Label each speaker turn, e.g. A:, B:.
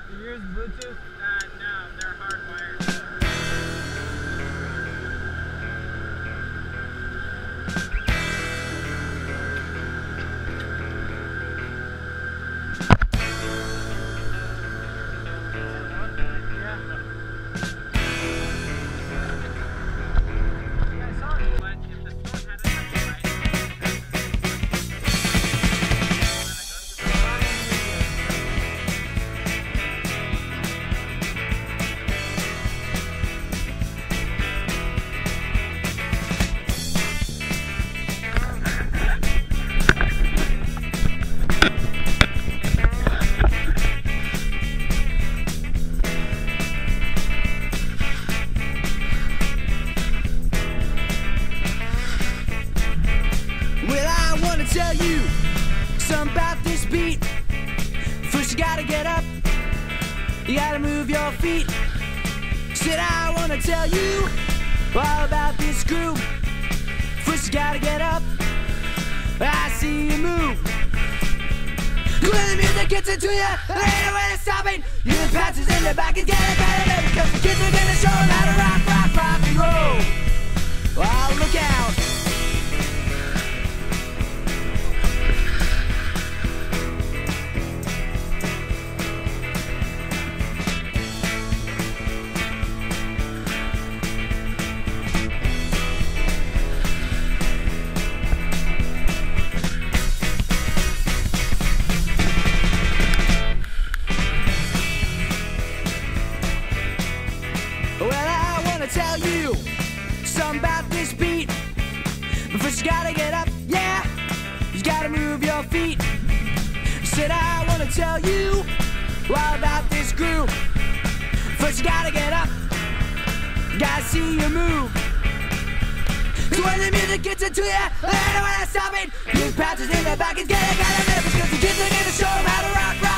A: Are yours Bluetooth? No, they're hardwired.
B: Tell you something about this beat. First you gotta get up, you gotta move your feet. Said I wanna tell you all about this groove. First you gotta get up, I see you move. When the music gets into you, there ain't no way to stop it. You the patches in the back is getting better, because the kids are gonna show them how to rock, rock, rock and roll. Oh, look out. Well, I wanna tell you something about this beat. But first you gotta get up, yeah. You gotta move your feet. Said I wanna tell you all about this groove. First you gotta get up, gotta see you move. So when the music gets into you, there ain't no way to stop it. You patches in the back is getting kind of nervous, because the kids are gonna show them how to rock.